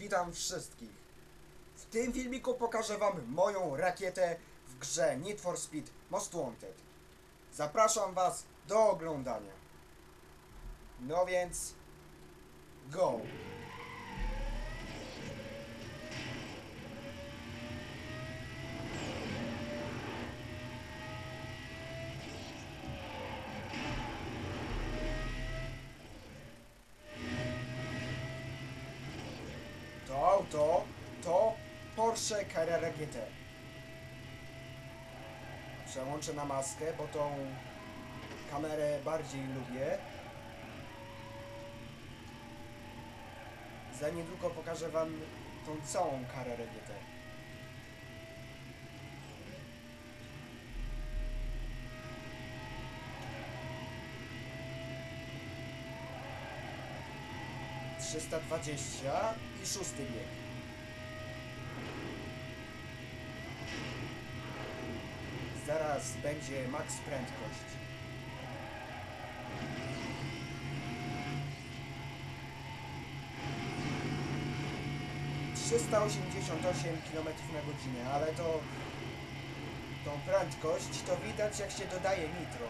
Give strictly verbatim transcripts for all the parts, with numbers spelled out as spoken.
Witam wszystkich. W tym filmiku pokażę wam moją rakietę w grze Need for Speed Most Wanted. Zapraszam was do oglądania. No więc... Go! To auto to Porsche Carrera G T. Przełączę na maskę, bo tą kamerę bardziej lubię. Za niedługo pokażę wam tą całą Carrerę G T. trzysta dwadzieścia i szósty bieg. Zaraz będzie max prędkość. trzysta osiemdziesiąt osiem kilometrów na godzinę, ale to tą prędkość to widać, jak się dodaje nitro.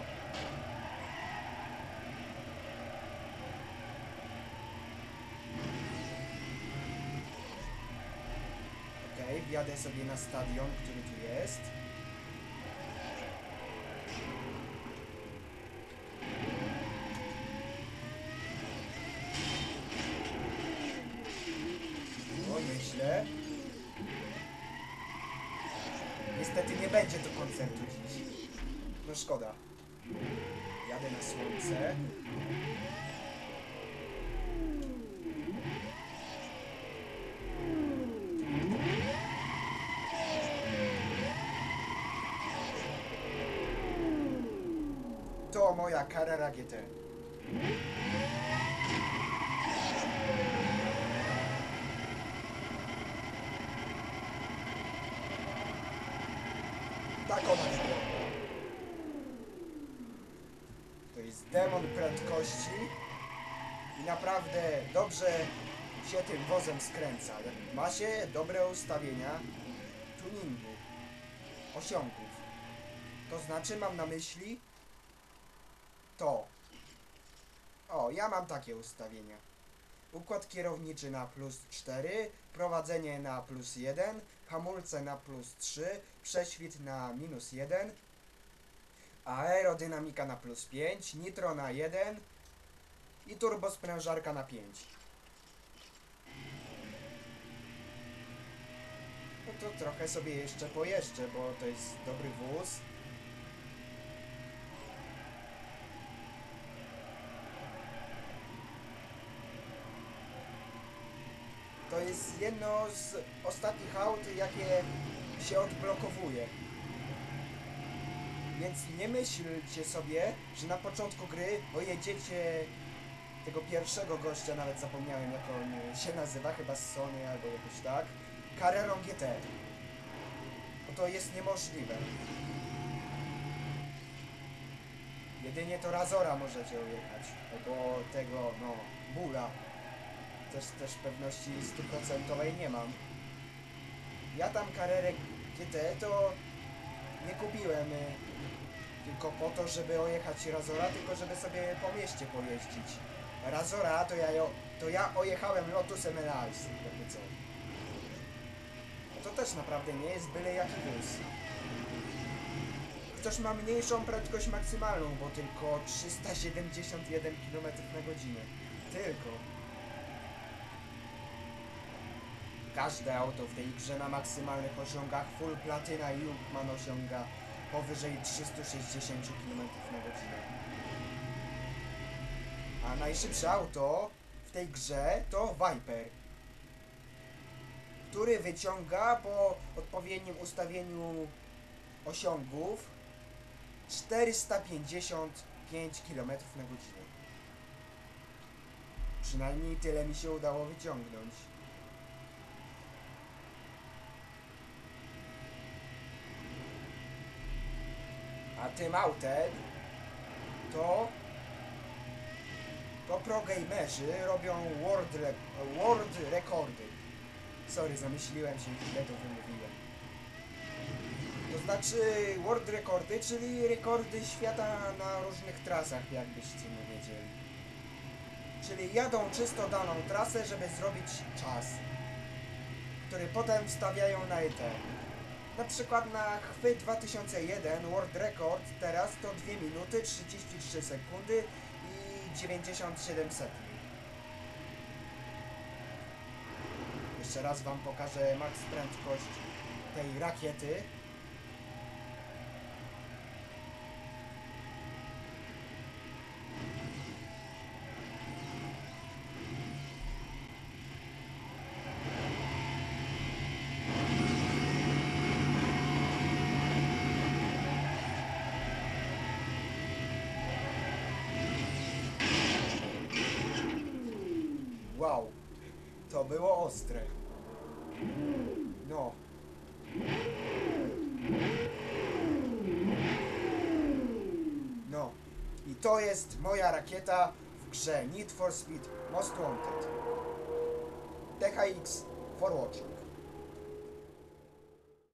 Okej, wjadę sobie na stadion, który tu jest. O, nieźle. Niestety nie będzie to koncertu dziś. No szkoda. Jadę na słońce. To moja Carrera G T. Tak ona wygląda. To jest demon prędkości i naprawdę dobrze się tym wozem skręca. Ma się dobre ustawienia tuningu, osiągów. To znaczy, mam na myśli to. O, ja mam takie ustawienia. Układ kierowniczy na plus cztery, prowadzenie na plus jeden, hamulce na plus trzy, prześwit na minus jeden, aerodynamika na plus pięć, nitro na jeden i turbosprężarka na pięć. No to trochę sobie jeszcze pojeżdżę, bo to jest dobry wóz. To jest jedno z ostatnich aut, jakie się odblokowuje. Więc nie myślcie sobie, że na początku gry pojedziecie tego pierwszego gościa, nawet zapomniałem, jak on się nazywa, chyba Sony albo jakoś tak, Carrerą G T. Bo to jest niemożliwe. Jedynie to Razora możecie ujechać, albo tego, no, Bulla. Też, też pewności stuprocentowej nie mam. Ja tam Carrerę G T to nie kupiłem y, tylko po to, żeby ojechać Razora, tylko żeby sobie po mieście pojeździć. Razora to ja, to ja ojechałem Lotusem L A S, jakby co. No to też naprawdę nie jest byle jaki wóz. Chociaż ma mniejszą prędkość maksymalną, bo tylko trzysta siedemdziesiąt jeden kilometrów na godzinę. Tylko. Każde auto w tej grze na maksymalnych osiągach full platyna i Junkman osiąga powyżej trzysta sześćdziesiąt kilometrów na godzinę. A najszybsze auto w tej grze to Viper, który wyciąga po odpowiednim ustawieniu osiągów czterysta pięćdziesiąt pięć kilometrów na godzinę. Przynajmniej tyle mi się udało wyciągnąć. A tym autem to to pro gamerzy robią world, re, world rekordy. Sorry, zamyśliłem się i chwilę to wymówiłem. To znaczy world rekordy, czyli rekordy świata na różnych trasach, jakbyście nie wiedzieli. Czyli jadą czysto daną trasę, żeby zrobić czas, który potem wstawiają na E T. Na przykład na chwy dwa tysiące jeden World Record teraz to dwie minuty trzydzieści trzy sekundy i dziewięćdziesiąt siedem setnych. Jeszcze raz wam pokażę max prędkość tej rakiety. Wow, to było ostre. No. No. I to jest moja rakieta w grze Need for Speed Most Wanted. T H X for watching.